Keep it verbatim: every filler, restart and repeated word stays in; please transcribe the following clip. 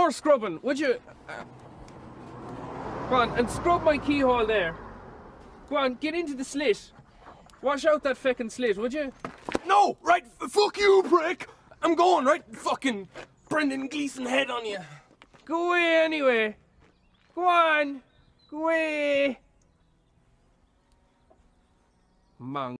more scrubbing, would you? Uh, go on, and scrub my keyhole there. Go on, get into the slit. Wash out that feckin' slit, would you? No, right, f fuck you, prick. I'm going, right? Fucking Brendan Gleeson head on you. Go away anyway. Go on. Go away. Mang.